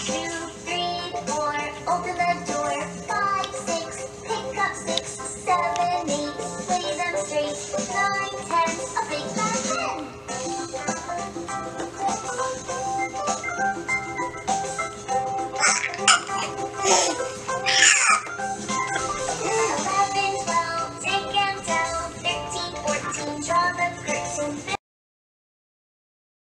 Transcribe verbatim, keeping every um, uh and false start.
Two, three, four, open the door. Five, six, pick up six, seven, eight, lay them straight. Nine, ten, a big fat hen.